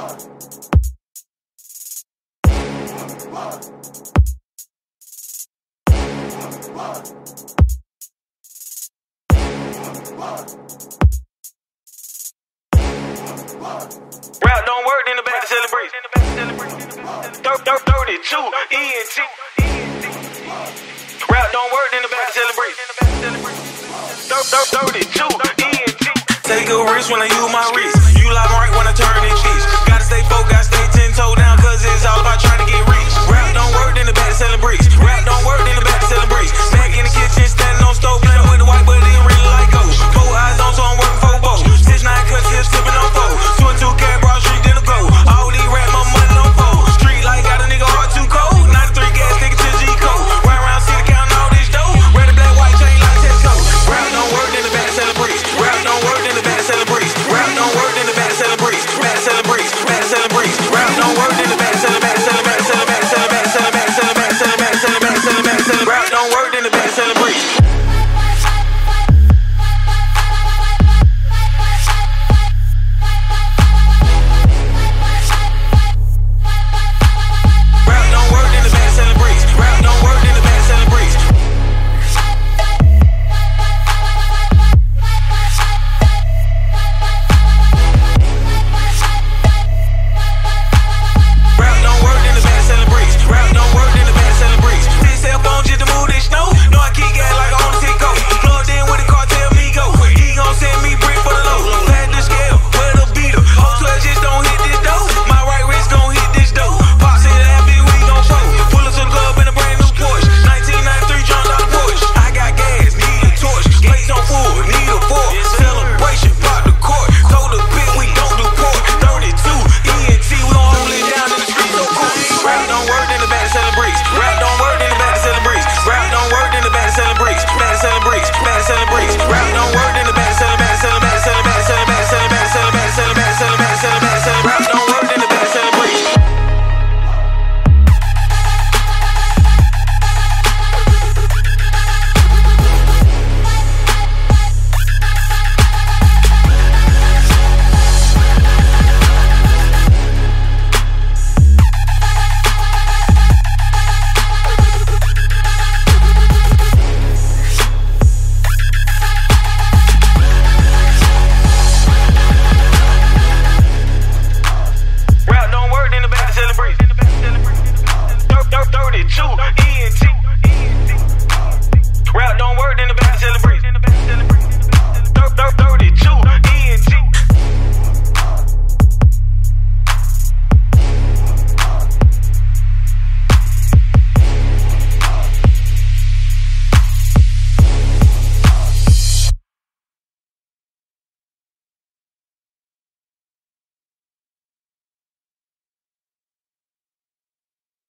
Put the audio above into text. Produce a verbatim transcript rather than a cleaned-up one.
Rap don't work, then the back to celebrate. thirty-two, E N T. Rap don't work, then the back to celebrate. thirty-two, E N T. Take a risk when I use my wrist. You like right when I